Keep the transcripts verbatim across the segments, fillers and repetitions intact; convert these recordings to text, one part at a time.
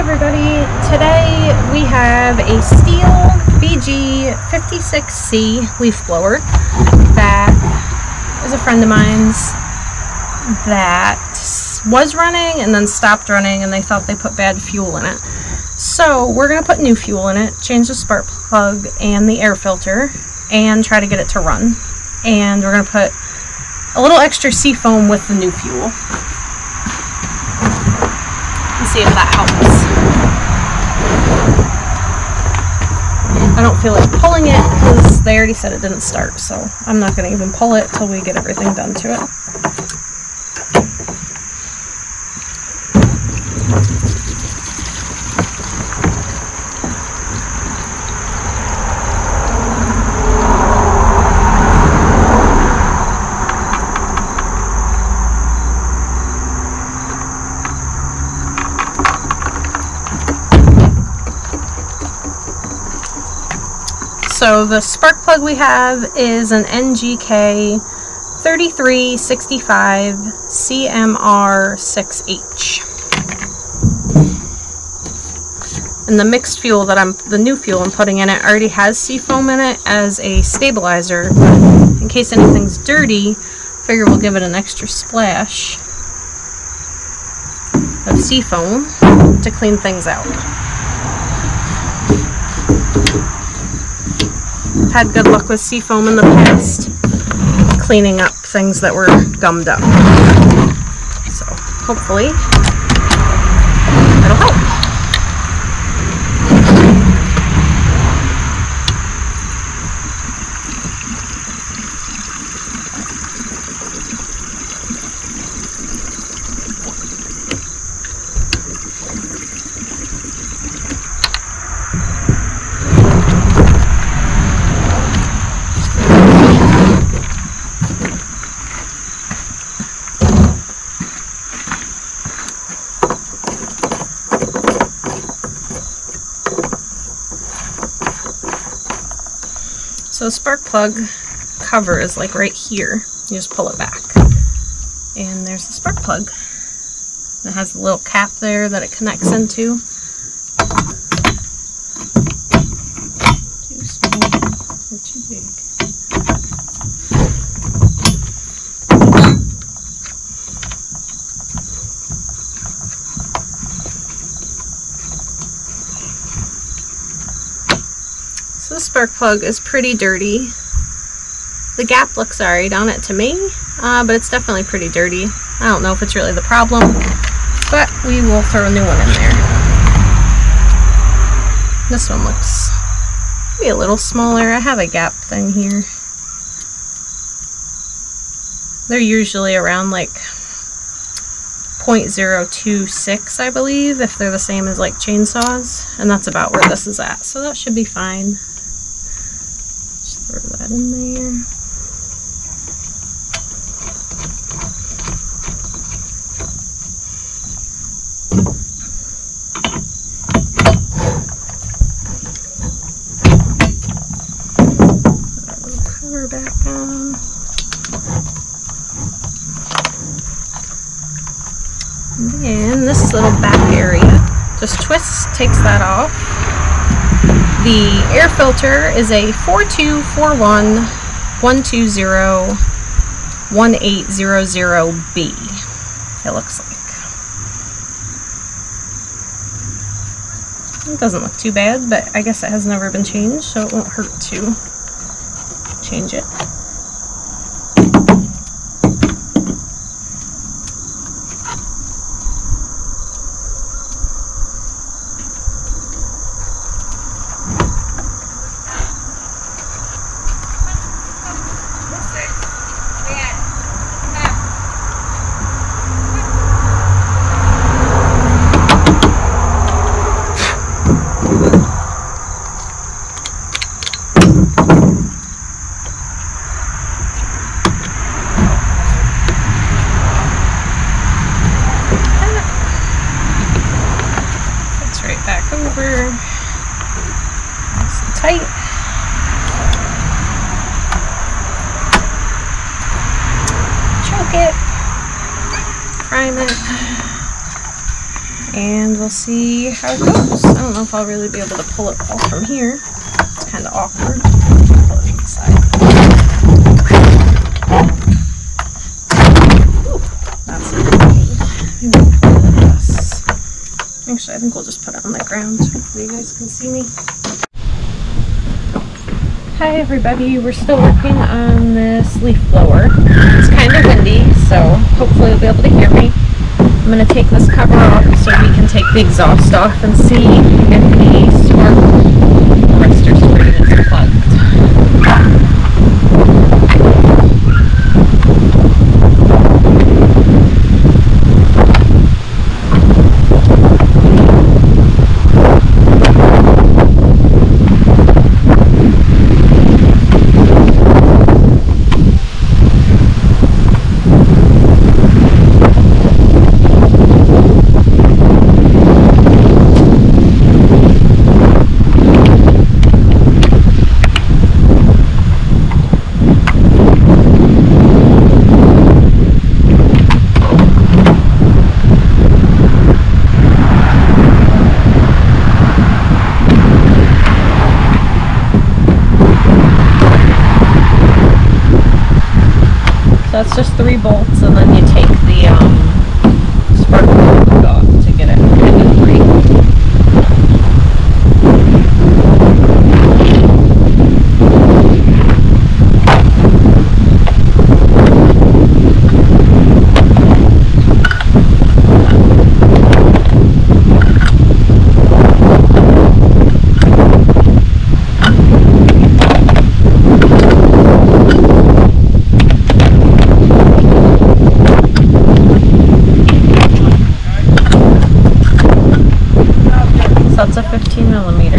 everybody, today we have a Stihl B G fifty-six C leaf blower that is a friend of mine's that was running and then stopped running, and they thought they put bad fuel in it. So we're going to put new fuel in it, change the spark plug and the air filter, and try to get it to run. And we're going to put a little extra seafoam with the new fuel and see if that helps. I don't feel like pulling it because they already said it didn't start, so I'm not going to even pull it till we get everything done to it. So the spark plug we have is an N G K thirty-three sixty-five C M R six H. And the mixed fuel that I'm, the new fuel I'm putting in it already has seafoam in it as a stabilizer. In case anything's dirty, I figure we'll give it an extra splash of seafoam to clean things out. Had good luck with seafoam in the past, cleaning up things that were gummed up. So hopefully it'll help. So the spark plug cover is like right here. You just pull it back. And there's the spark plug. It has a little cap there that it connects into. Too small or too big. So the spark plug is pretty dirty. The gap looks alright on it to me, uh, but it's definitely pretty dirty. I don't know if it's really the problem, but we will throw a new one in there. This one looks maybe a little smaller. I have a gap thing here. They're usually around like zero point zero two six, I believe, if they're the same as like chainsaws, and that's about where this is at, so that should be fine. Throw that in there. Put our little cover back on. And then this little back area just twists, takes that off. The air filter is a four two four one one two zero one eight zero zero B, it looks like. It doesn't look too bad, but I guess it has never been changed, so it won't hurt to change it. Over, nice and tight. Choke it, prime it, and we'll see how it goes. I don't know if I'll really be able to pull it all from here. It's kind of awkward. Pull it from the side. Ooh, that's good. Maybe I'll pull it like this. Actually, I think we'll just put it on the ground so you guys can see me. Hi everybody, we're still working on this leaf blower. It's kind of windy, so hopefully you'll be able to hear me. I'm going to take this cover off so we can take the exhaust off and see if the spark arrestor screen is plugged. That's just three bolts, and then you take the um, spark plug off to get it kind of free. That's a fifteen millimeter.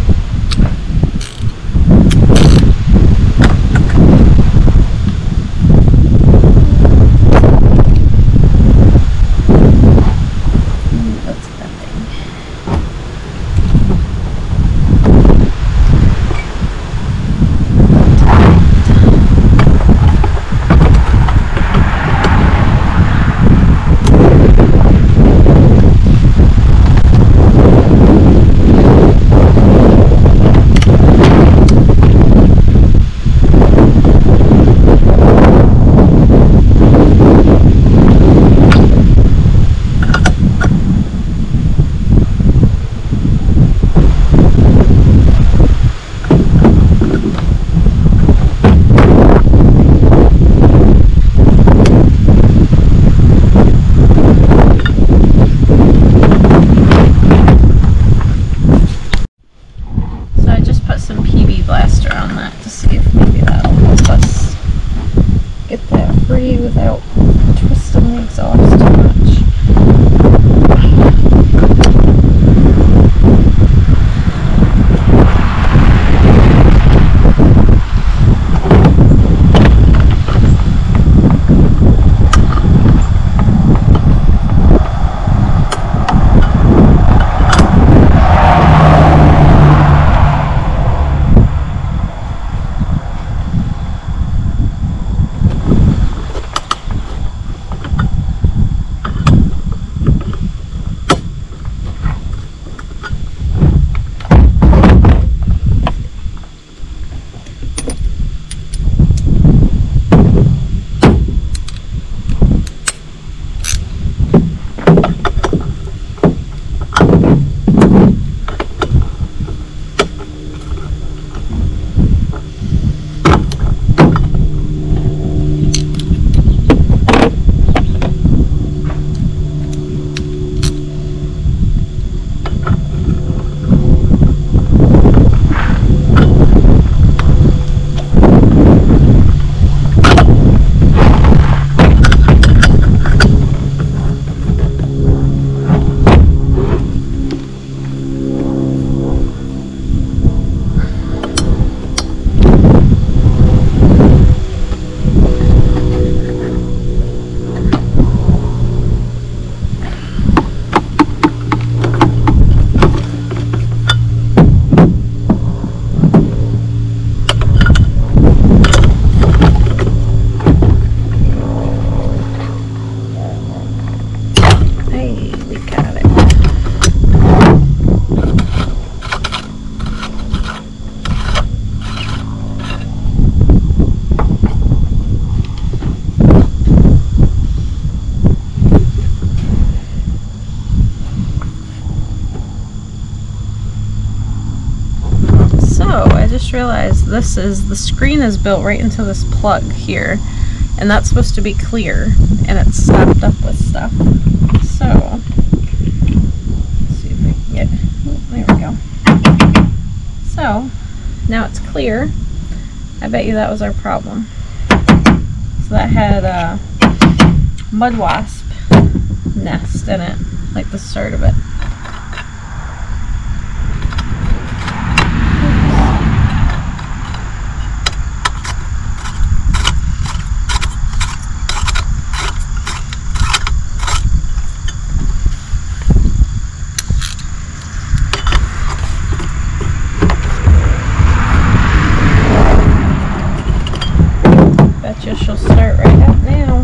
That's bending. Without twisting the exhaust too much. Hey, we got it. just realized this is, the screen is built right into this plug here, and that's supposed to be clear, and it's stopped up with stuff. So, let's see if we can get, oh, there we go. So, now it's clear. I bet you that was our problem. So that had a mud wasp nest in it, like the start of it. Betcha she'll start right up now.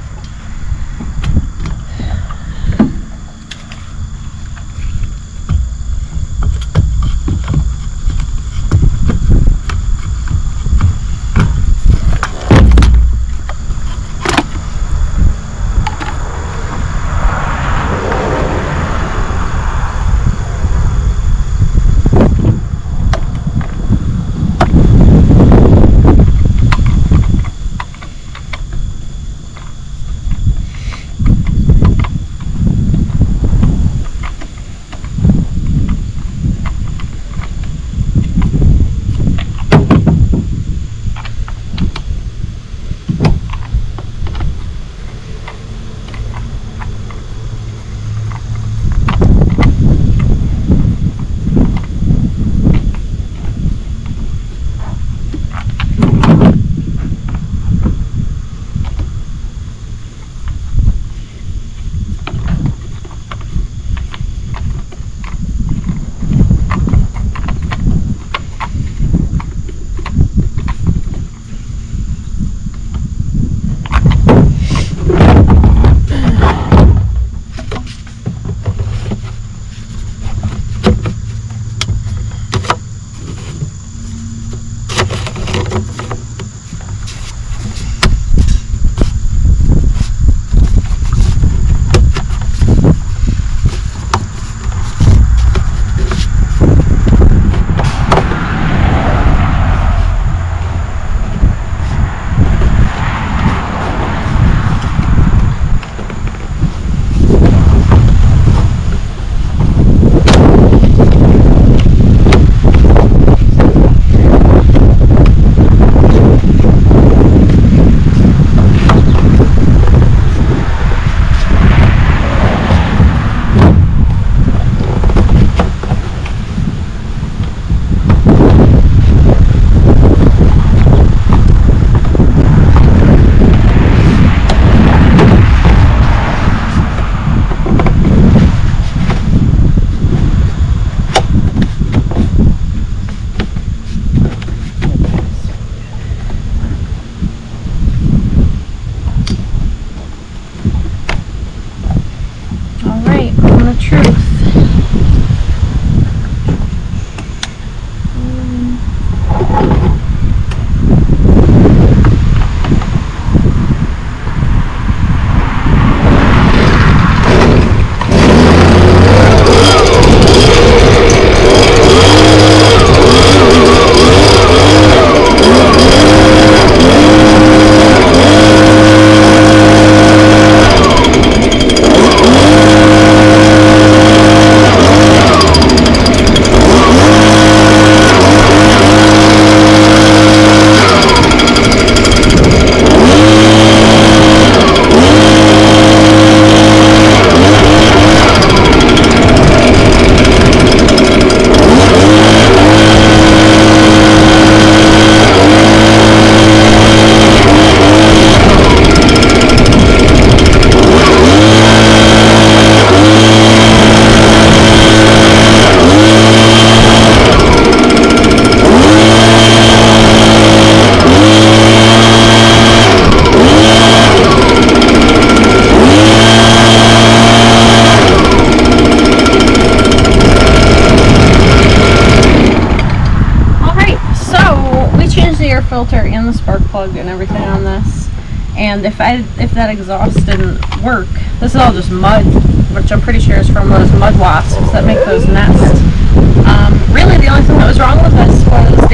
filter and the spark plug and everything on this. And if I if that exhaust didn't work, this is all just mud, which I'm pretty sure is from those mud wasps that make those nests. Um, really, the only thing that was wrong with this was